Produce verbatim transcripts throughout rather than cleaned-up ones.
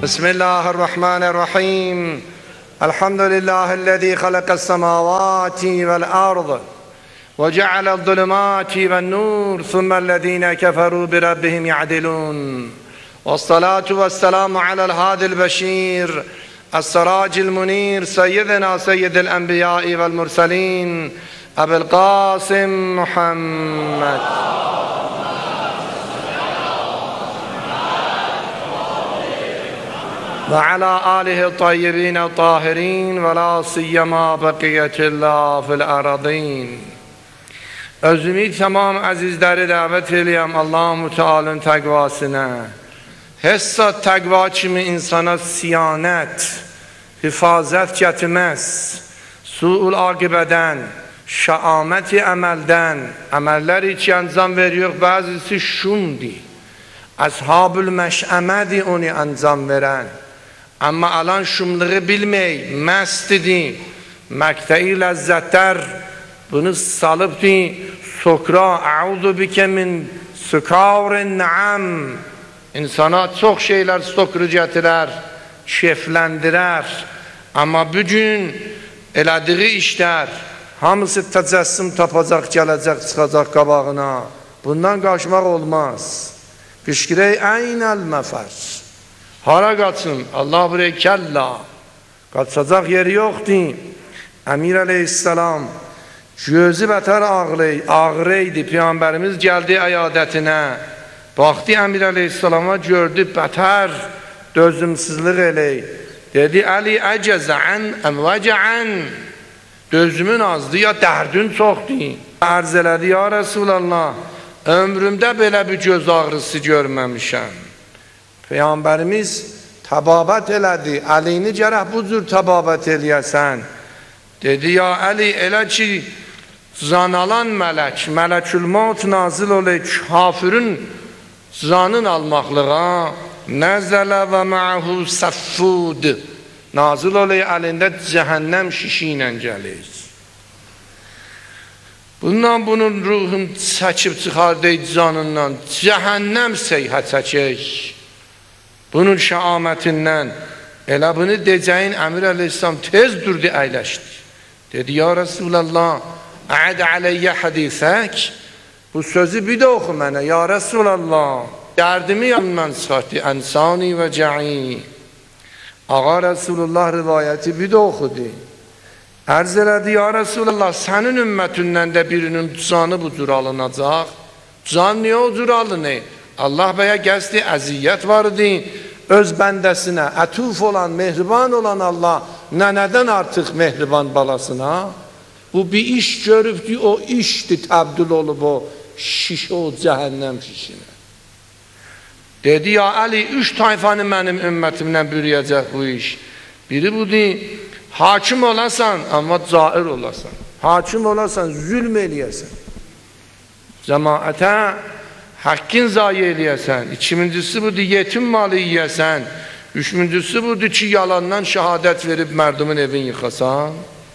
بسم الله الرحمن الرحيم. الحمد لله الذي خلق السماوات والأرض وجعل الظلمات والنور ثم الذين كفروا بربهم يعدلون. والصلاة والسلام على الهادي البشير السراج المنير سيدنا سيد الأنبياء والمرسلين أبي القاسم محمد وعلى آله الطيبين الطاهرين ولا سيما بقية الله في الأرضين. Özümü tamam azizləri dəvət eləyəm Allah-u Teala'nın təqvasına. Hessa təqva kimi insana siyanət, hifazət gətirməz, suul aqibədən, şəaməti əməldən, əməllər ki anzam veriyor, bəzisi şumdi. Ashab-ül məşəmədi onu anzam verən. Amma alan şumlığı bilmək, məst idi, məktəyi ləzzətlər bunu salıbdı, sokra, əudu bikə min sükavrin nəam. İnsana çox şeylər sokru gətirər, keyfləndirər. Amma bugün elədiği işlər, hamısı təcəssüm tapacaq, gələcək, çıxacaq qabağına. Bundan qaçmaq olmaz. Qışqirək əynəl məfər. Hara qaçın? Allah buraya kəlla. Qaçacaq yeri yoxdur. Əmir əleyhissalam gözü bətər ağrıydı. Peyğəmbərimiz gəldi əyadətinə. Baxdı Əmir əleyhissalama, gördü bətər dözümsüzlük elək. Dedi, Əli əcəzən əmvəcən. Dözümün azdı ya dərdün çoxdur. Ərz elədi, ya Rasulallah, ömrümdə belə bir göz ağrısı görməmişəm. Peyğəmbərimiz təbabət elədi, Əlini gərək bu cür təbabət eləyəsən. Dedi, ya Əli, elə ki zan alan mələk, mələkül maut nazil olay, kafirin zanın almaqlığa, nəzələ və mə'hu səffud, nazil olay, əlində cəhənnəm şişi ilə gəlir. Bundan bunun ruhun çəkib çıxardı canından, cəhənnəm seyhə çəkək. Bunun şəamətindən, elə bunu deyəcəyin Əmir əleyhissalam tez durdu, əyləşdi. Dedi, ya Rasulallah, əd əleyyə hədisək, bu sözü bir də oxu mənə, ya Rasulallah, dərdimi yanından çıxartdı, ənsani və cə'i. Ağa Rasulullah rivayəti bir də oxudu. Ərz elədi, ya Rasulallah, sənin ümmətindən də birinin canı bu cür alınacaq. Can niyə o cür alınır? Allah bəyə gəzdi, əziyyət vardı, öz bəndəsinə, ətuf olan, mehriban olan Allah, nənədən artıq mehriban balasına, bu bir iş görübdü, o işdir təbdil olub o şiş, o cəhənnəm şişinə. Dedi, ya Əli, üç tayfanı mənim ümmətimdən bürüyəcək bu iş. Biri budur, hakim olasan, amma cair olasan. Hakim olasan, zülm eləyəsən. Cəmaətə hakkın zayi eləyəsən. İkincisi budur, yetim malı yiyəsən. Üçüncüsü budur ki, yalandan şəhadət verib mərdumun evin yıxasan.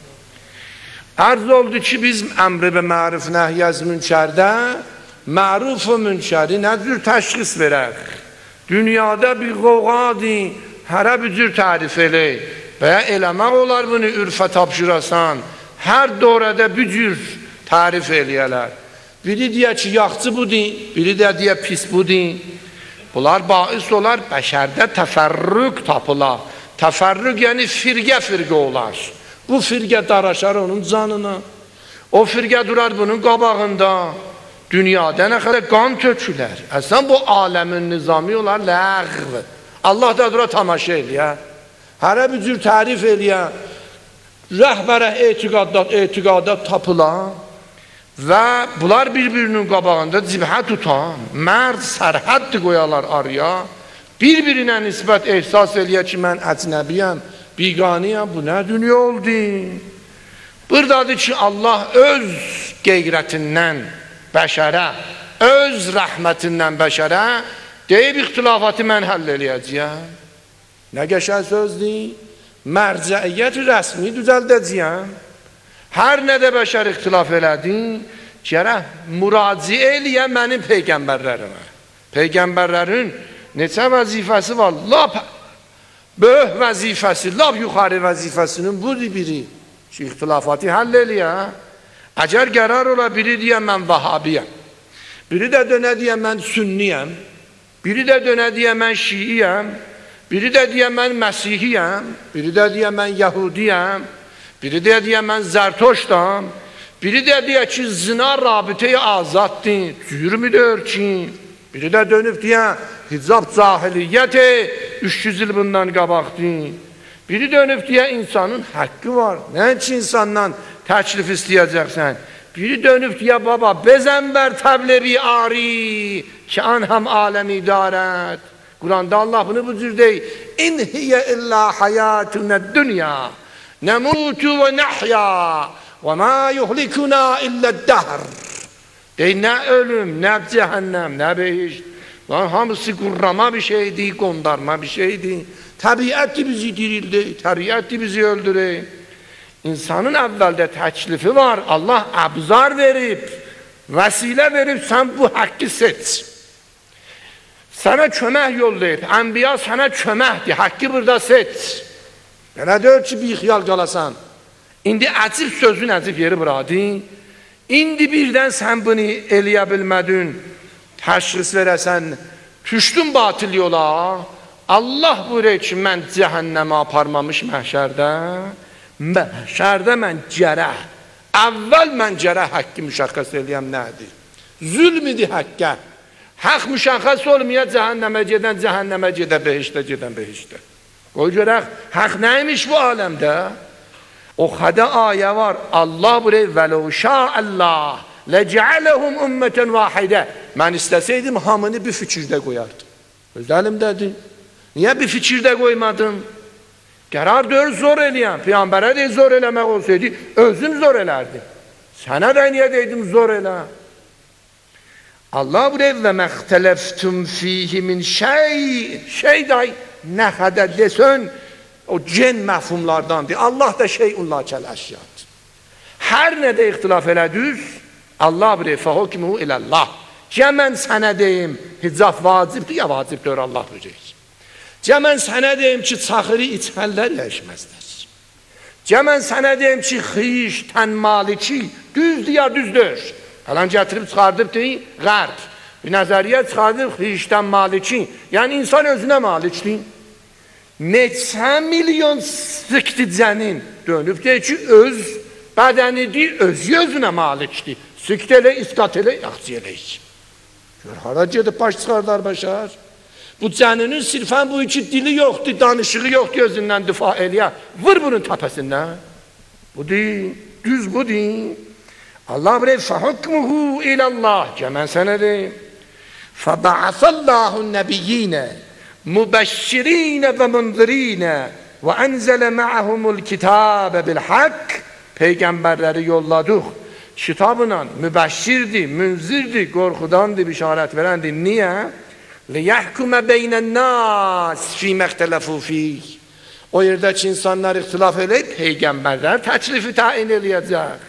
Ərz oldu ki, biz əmri və məruf nəhyəz münkərdə məruf və münkəri nə cür təşxis verək? Dünyada bir qoğadır, hərə bir cür tərif elək. Və ya eləmək olar bunu ürfə tapşırasan, hər dörədə bir cür tərif eləyələr. Biri deyə ki, yaxçı budur, biri də deyə pis budur. Bunlar bais olar, bəşərdə təfərrüq tapılar. Təfərrüq yəni firqə-firqə olar. Bu firqə daraşar onun canına. O firqə durar bunun qabağında. Dünyada nə qədər qan tökülər. Əslən bu aləmin nizami olar, ləğv. Allah da dura tamaşa eləyər. Hərə bir cür tərif eləyər. Rəhbərə etiqadat, etiqadat tapılar. Və bunlar bir-birinin qabağında cibhə tutan, mərd sərhəddi qoyalar araya, bir-birinə nisbət ehsas eləyər ki, mən əcnəbiyəm, biqaniyəm, bu nə dünya oldu? Buradadır ki, Allah öz qeyrətindən bəşərə, öz rəhmətindən bəşərə deyib ixtilafatı mən həll eləyəcəyəm. Nə qəşəng sözdür? Mərcəiyyət rəsmi düzəldəcəyəm. Hər nədə bəşər ixtilaf elədin, gərək müraciə eləyə mənim peyğəmbərlərimə. Peyğəmbərlərin neçə vəzifəsi var? Lap böyük vəzifəsi, laf yuxarı vəzifəsinin budur biri. Şu ixtilafatı həll eləyə. Əgər qərar ola biri deyəm mən Vahabiyəm, biri də dönə deyəm mən Sünniyəm, biri də dönə deyəm mən Şiiyəm, biri də deyəm mən Məsihiyəm, biri də deyəm mən Yahudiyəm, biri də deyəm mən Zərtoşdam, biri də deyək ki, zina rabitəyə azaddır, cürmüdür ki, biri də dönüb deyəm, hicab cahiliyyəti üç yüz il bundan qabaqdır, biri dönüb deyəm, insanın haqqı var, nə ki insandan təklif istəyəcəksən, biri dönüb deyəm, baba, bezənbər təbliği ari ki, anham aləmi darət. Kur'an'da Allah bunu bu cür deyir, İn hiye illa hayatuna dünya, nemutu ve nahya, ve ma yuhlikuna illa dahr. Deyir, nə ölüm, nə cehennem, nə behiş. Lan hamısı qurrama bir şeydi, qondarma bir şeydi. Təbiətti bizi dirildi, təbiətti bizi öldürür. İnsanın əvvəldə təklifi var, Allah əbzar verib, vəsilə verib, sən bu haqqı seç. Sənə kömək yollayıb, ənbiya sənə köməkdir, haqqı burada seç. Belə deyil ki, bir xiyal qalasan. İndi əcib sözün əcib yeri buradır. İndi birdən sən bunu eləyə bilmədin, təşxis verəsən, düşdün batil yola. Allah buyuruyor ki, mən cəhənnəmə aparmamış məhşərdə. Məhşərdə mən cərəh, əvvəl mən cərəh haqqı müşəxəs eləyəm nədir? Zülm idi haqqə. Haq müşəxəs olmaya cəhənnəmə gedən, cəhənnəmə gedə, behişdə gedən, behişdə. Qoy görək, haq nəymiş bu aləmdə? O xədə ayə var, Allah buraya vələv şəəlləh, ləcəələhum ümmətən vahidə. Mən istəsəydim, hamını bir fikirdə qoyardım. Öz əlimdədir. Niyə bir fikirdə qoymadın? Qərar deyir, zor eləyəm. Peyyambərə deyir, zor eləmək olsaydı, özüm zor elərdim. Sənə də niyə deydim, zor elə? Allah buraya və məxtələftum fihi min şey, şey day, nə qədər desən, o cen məfhumlardandır. Allah da şeyunla kəl əşyadır. Hər nədə ixtilaf elədüz, Allah buraya fəhokmuhu iləllah. Cə mən sənə deyim, hicab vacibdir, ya vacibdir, Allah buyuruyor. Cə mən sənə deyim ki, çaxırı içənlər yaşməzlər. Cə mən sənə deyim ki, xiş, tənmaliki, düzdür ya düzdür. Falan gətirib çıxardıb deyil, qərb. Bir nəzəriyyə çıxardıb, xişdən maliki. Yəni, insan özünə malikdir. Neçə milyon sıqtıcənin dönüb deyir ki, öz bədənidir, özü özünə malikdir. Sıqt elə, isqat elə, yaxçı elə. Gör, hara gedib baş çıxardar başar. Bu cəninin sirfən bu iki dili yoxdur, danışığı yoxdur, özündən difa eləyə. Vır bunun təpəsindən. Budur, düz budur. Allah buraya fəhukmuhu ilallah. Cəmən sənə deyim. Fəbə'asallahu nəbiyyinə mübəşşirinə və munzirinə və ənzələ mə'ahumul kitabə bil haqq. Peyğəmbərləri yolladıq. Kitabla mübəşşirdir, münzirdir, qorxudandır, bişarət verəndir. Niyə? لِيَحْكُمَ بَيْنَ النَّاسِ فِي مَخْتَلَفُوا فِيهِ. O yerdə ki, insanlar ixtilaf eləyib, Peyğəmbərlər təklifi təyin eləyəcək.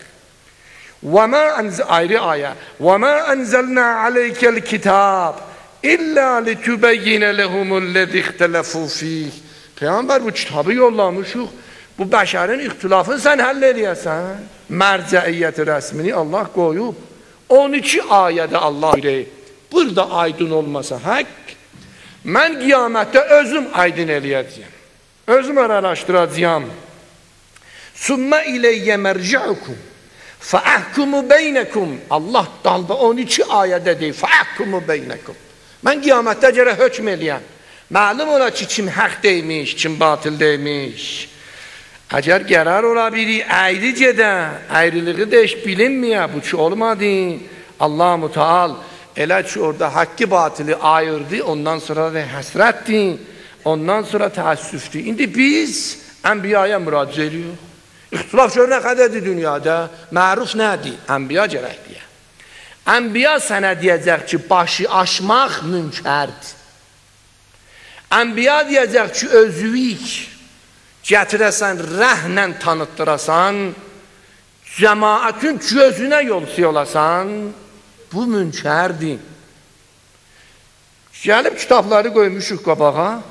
Ayrı ayə. وَمَا أَنْزَلْنَا عَلَيْكَ الْكِتَابِ إِلَّا لِتُبَيِّنَ لَهُمُ الَّذِي اخْتَلَفُوا فِيهِ. Peyğəmbər bu kitabı yollamışıq. Bu bəşərin ixtilafını sən həll eləyəsən. Mərcəiyyəti rəsmini Allah qoyub. on iki ayədə Allah deyir. Burada aydın olmasa haqq, mən qiyamətdə özüm aydın eləyəcəyəm. Özüm araşdıracağım. Sümmə iləyyə mərci'ukum fəəhkumu beynəkum. Allah dalda on iki ayədə deyir, fəəhkumu beynəkum. Mən qiyamətdə görə hökm eləyəm. Məlum ola ki, kim haqq deymiş, kim batıl deymiş. Əgər qərar ola biri, əyri gedə, əyriliği də heç bilinməyə, bu ki olmadı. Allah Müteal elə ki, orada haqqı batili ayırdı, ondan sonra da həsrətdir, ondan sonra təəssüfdir. İndi biz ənbiyaya müraciə edirik. İxtilaf gör nə qədərdir dünyada, məruf nədir? Ənbiya gərək deyə. Ənbiya sənə deyəcək ki, başı aşmaq münkərdir. Ənbiya deyəcək ki, özüyük gətirəsən, rəhlə tanıtdırasan, cəmaətin gözünə yolsi olasan, bu münkərdir. Gəlib kitabları qoymuşuq qabağa,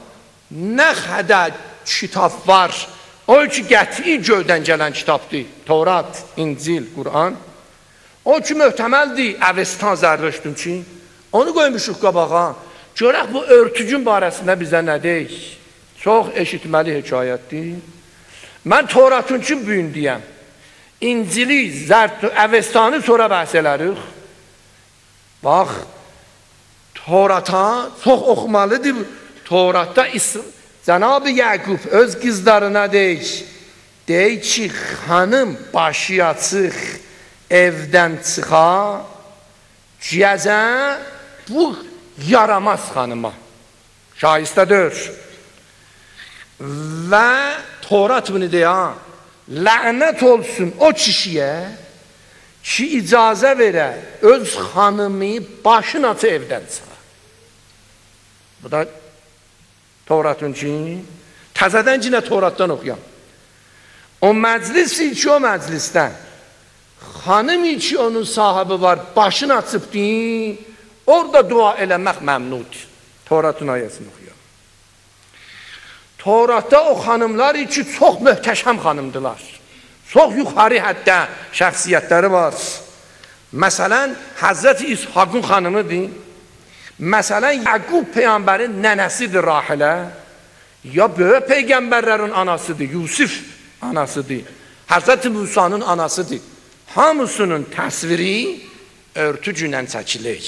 nə qədər kitab var, o ki qəti göydən gələn kitabdır, Tevrat, İncil, Quran, o ki möhtəməldir, Avestan, Zərdüştün ki, onu qoymuşuq qabağa, görək bu örtücün barəsində bizə nə deyik? Çox eşitməli hekayətdir. Mən Tevratın üçün büyün deyəm, İncili, Zərdüştü, Avestanı sonra bəhs elərik. Bax, Tevrata çox oxumalıdır. Tevratda Cənab-ı Yaqub öz qızlarına deyik, deyik ki, xanım başı açıq evdən çıxa, ciyəcə bu yaramaz xanıma, şahistədir. Və Tevrat bunu deyə, lənət olsun o kişiyə ki, icazə verə, öz xanımı başın açı evdən çıxa. Bu da Tevratın ki, təzədən cinə Tevratdan oxuyam. O məclis ki, o məclisdən, xanım ki, onun sahibi var, başını açıbdır, orada dua eləmək məmnudur. Tevratın ayəsini oxuyam. Tevratda o xanımlar ki, çox möhtəşəm xanımdılar. Çox yuxarı həddə şəxsiyyətləri var. Məsələn, Həzrəti İshaqın xanımıdır. Məsələn, Yaqub peyğəmbərin nənəsidir Rahilə. Ya böyük peyğəmbərlərin anasıdır, Yusuf anasıdır. Həzrəti Musanın anasıdır. Hamısının təsviri örtücü ilə çəkilir.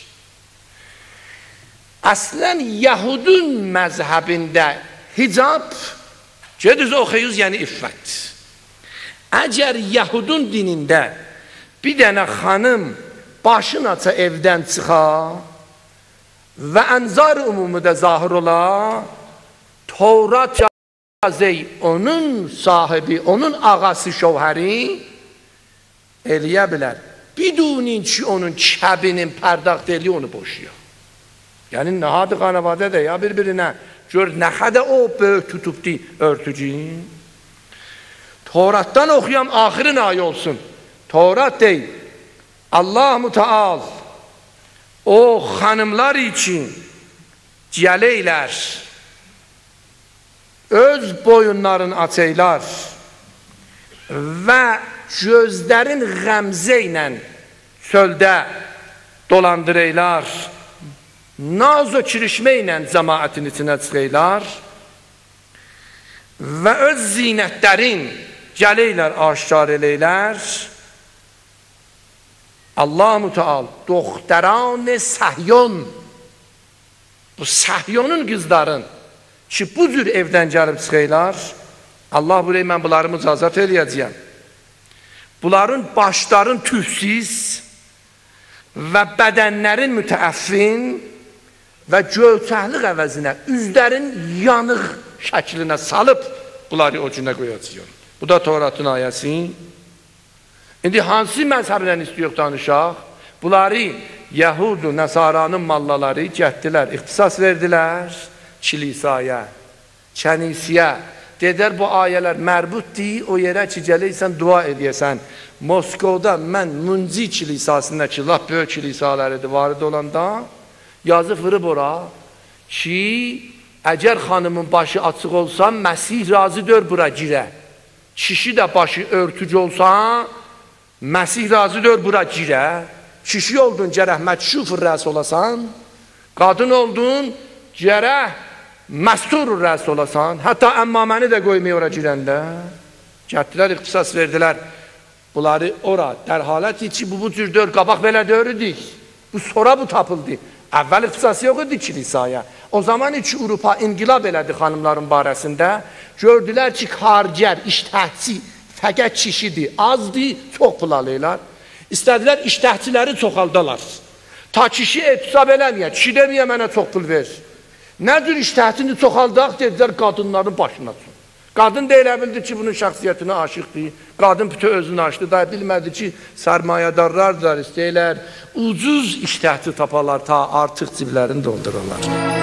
Əslən, Yahudun məzhəbində hicab, gediz oxuyuz, yəni iffət. Əgər Yahudun dinində bir dənə xanım başın aça evdən çıxa və ənzar umumuda zahir ola, Tevrat yazey onun sahibi, onun ağası, şovhəri eləyə bilər. Bidunin ki, onun kəbinin pərdaqt eləyə onu boşuyor. Yəni, nəhadı xanavadə də ya bir-birinə gör, nə xədə o böyük tutubdi örtücü. Tevratdan oxuyam, axirin ayə olsun. Tevrat deyil, Allah-u Teala o xanımlar için gələylər, öz boyunlarını açaylar və gözlərin qəmzə ilə çöldə dolandıraylar, naz o kirişmə ilə cəmaətin içinə çıxaylar və öz zinətlərin gələylər, aşkar eləylər. Allah-u Teala doktoran Səhyon, bu Səhyonun qızların ki, bu cür evdən gəlib çıxaylar, Allah buraya mən bunları mücazat eləyəcəyəm. Bunların başların tüfsiz və bədənlərin mütəəffin və gövçəklik əvəzinə üzlərin yanıq şəklinə salıb bunları o günə qoyacağım. Bu da Tevratın ayəsi. İndi hansı məzhəblə istəyək danışaq? Bunları Yahudu, Nəsaranın mallaları gətdilər, ixtisas verdilər kilisaya, kənisiyə. Dedər, bu ayələr mərbutdir, o yerə ki, gələysən, dua edəyəsən. Moskovda mən Munci kilisasında ki, laf böyük kilisalarıdır, varid olanda, yazı fırıb ora ki, əgər xanımın başı açıq olsa, Məsih razıdır bura girə. Kişi də başı örtücü olsa, Məsih razıdır bura girə. Kişi oldun, gərək məkşuf rəs olasan, qadın oldun, gərək məstur rəs olasan, hətta əmmaməni də qoymayı ora girəndə, gətdilər, ixtisas verdilər, bunları ora, dərhaləti ki, bu bu cür dör, qabaq belə dörüdük, bu sonra bu tapıldı, əvvəl ixtisası yox idi kilisaya, o zaman ki, Avropa inqilab elədi xanımların barəsində, gördülər ki, xaricər, iştəhçi, fəqət kişidir, azdır, çox pul alırlar, istədilər iştəhçiləri çoxaldalar, ta kişi etisab eləməyək, kişi deməyə mənə çox pul ver. Nədir iştəhətini çoxaldaq, dedilər, qadınların başına tutun. Qadın da elə bildi ki, bunun şəxsiyyətinə aşıqdır. Qadın bütün özünü açdı, da bilmədi ki, sərmayədarlardır, istəyirlər, ucuz iştəhəti tapalar, ta artıq ciblərini doldururlar.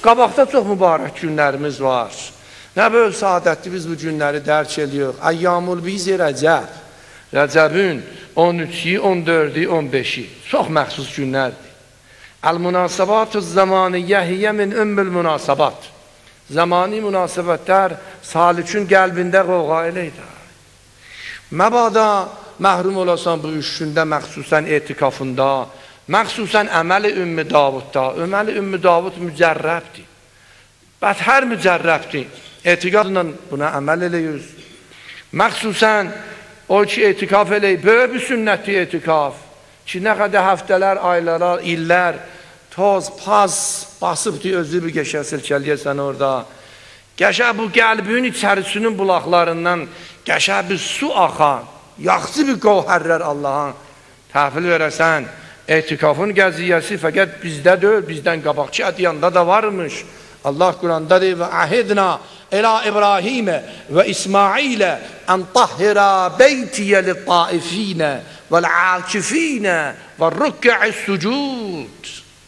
Qabaqda çox mübarək günlərimiz var. Nə böyük saadətli biz bu günləri dərk ediyoruz. Əyyamul bizi Rəcəb. Rəcəbün on üçü, on dördü, on beşi. Çox məxsus günlərdir. Əl-münasabatü zamaniyyə hiyyə min ümmül münasabat. Zamani münasibətlər salikün qəlbində qoğa eləydir. Məbada məhrum olasan bu üç gündə, məxsusən etikafında, məxsusən əməli Ümmü Davudda. Əməli Ümmü Davud mücərrəbdir. Bətər mücərrəbdir. Etikafla buna əməl eləyiyoruz. Məxsusən o ki etikaf eləyib, böyük bir sünnətli etikaf ki, nə qədər həftələr, aylara, illər toz, paz basıbdır, özü bir qəşə silkəliyəsən orada. Qəşə bu qəlbinin içərisinin bulaqlarından qəşə bir su axan, yaxşı bir qovhərlər Allah'ın təhvil verəsən. Etikafın qəziyyəsi fəqət bizdə deyil, bizdən qabaqçı ədiyanda da varmış. Allah Kur'an'da deyir və əhidna ilə İbrahimə və İsmailə ən tahhira beytiyə li-taifinə vəl-akifinə vəl-rükkə'is-sucud.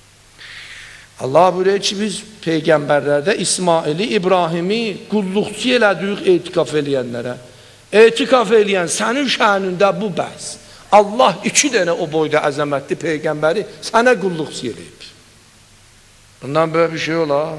Allah buyuruyor ki, biz peygamberlerde İsmail'i, İbrahim'i qulluqçu elədik etikaf eləyənlərə. Etikaf eləyən sənin şənində bu bəs. Allah iki dənə o boyda əzəmətli peygambəri sənə qulluqçu eləyib. Bundan böyle bir şey olar.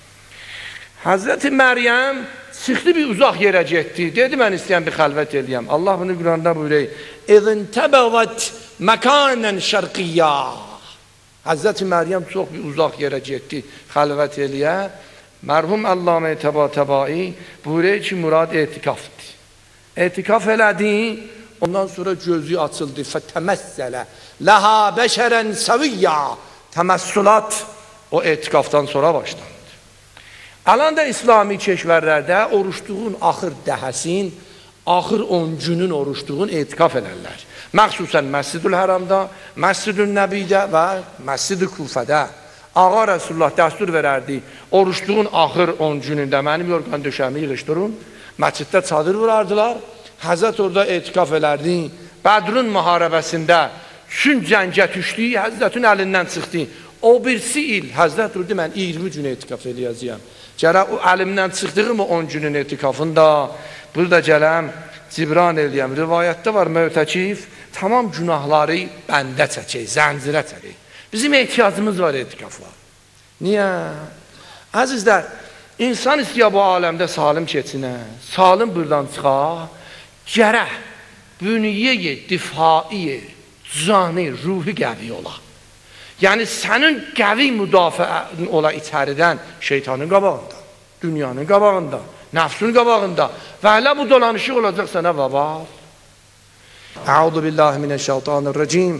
Hazreti Meryem çıxdı bir uzaq yerə getdi. Dedi, mən istəyən bir xəlvət eləyəm. Allah bunu Quranda buyuruyor. İzin təbəvət məkanən şərqiyyə. Hazreti Meryem çox bir uzaq yerə getdi xəlvət eləyə. Mərhum Allame Təbatəbai buyuruyor ki, murad etikafdır. Etikaf elədi, ondan sonra gözü açıldı. Fətəməssələ ləhə bəşərən səviyyə. Təməssülat o etikafdan sonra başlandı. Alan da İslami keşvərlərdə oruçduğun axır dəhəsin, axır on günün oruçduğun etikaf elərlər. Məxsusən Məscid-ül Həramda, Məscid-ül Nəbidə və Məscid-ül Kufədə. Ağa Rəsulullah dəstur verərdi, oruçduğun axır on günündə mənim yorqan döşəmi yığışdırın, məsciddə çadır vurardılar, Həzrət orada etikaf elərdi, Bədrün müharibəsində çün cəngə düşdü, Həzrətin əlindən çıxdı. O birisi il, Həzrət durdu, mən iyirmi gün etikaf eləyəcəyəm. Gərək o əlimdən çıxdığım on günün etikafında, burada gələm, cibran eləyəm. Rivayətdə var, mötəkif, tamam günahları bəndə çəkək, zəncirə çəkək. Bizim ehtiyacımız var etikafa. Niyə? Əzizlər, insan istəyir bu aləmdə salim keçinə, salim buradan çıxa, gərək, büniyyə, difaiyə, cani, ruhi qəvi ola. Yəni, sənin qəvi müdafiə ola içəridən şeytanın qabağında, dünyanın qabağında, nəfsün qabağında və hələ bu dolanışıq olacaq sənə vəba. Əuzu billahi minəşşeytanirracim.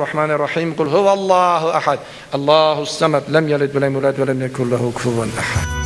Bismillahirrahmanirrahim. Qul huvallahu əhəd. Allahus səməd. Ləm yəlid və ləm yulad və ləm yekun lehu kufuven əhəd.